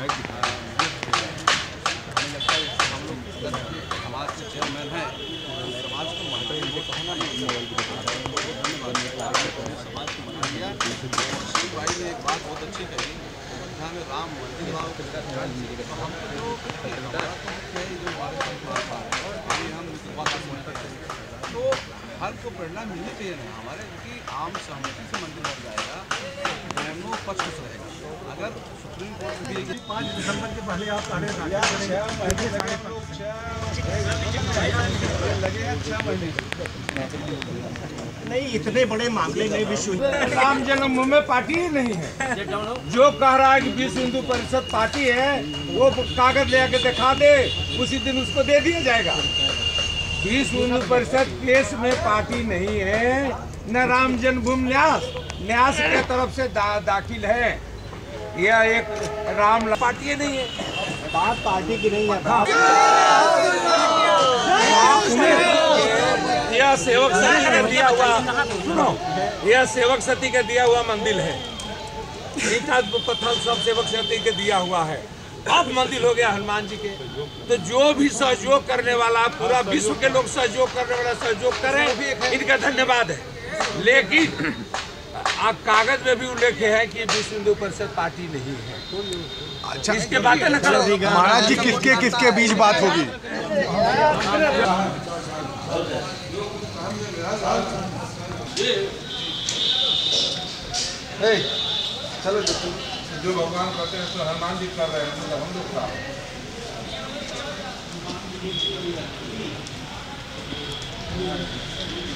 हमें लगता है हम लोग समाज के चेयरमैन हैं, समाज को महत्व समाज को मना दिया। शिव भाई ने एक बात बहुत अच्छी कही, अयोध्या में राम मंदिर हम तो हर को प्रेरणा मिलनी चाहिए ना हमारे, क्योंकि आम सहमति से मंदिर बन जाएगा, दोनों पक्ष खुश रहेगा। अगर सुप्रीम कोर्ट भी 5 दिसंबर के पहले आप नहीं, इतने बड़े मामले में विश्व राम जन्मभूमि पार्टी ही नहीं है। जो कह रहा है कि विश्व हिंदू परिषद पार्टी है, वो कागज ले आके दिखा दे, उसी दिन उसको दे दिया जाएगा। विश्व हिंदू परिषद केस में पार्टी नहीं है, न राम जन्मभूमि न्यास के तरफ से दाखिल है। यह एक राम पार्टी नहीं है, बात पार्टी की नहीं है। यह सेवक सती का दिया हुआ, सुनो, यह सेवक सती का दिया हुआ मंदिर है। ईंटा पत्थर सब सेवक सती के दिया हुआ है। अब मंदिर हो गया हनुमान जी के। तो जो भी सहयोग करने वाला, पूरा विश्व के लोग सहयोग करने वाला सहयोग करें, इनका धन्यवाद है। लेकिन आप कागज में भी उल्लेख है कि विश्व हिंदू परिषद पार्टी नहीं है। अच्छा, इसके बातें न करो महाराज जी। किसके किसके बीच बात होगी? चलो जो भगवान करते हैं तो हनुमान जी कर रहे हैं, मतलब हम लोग का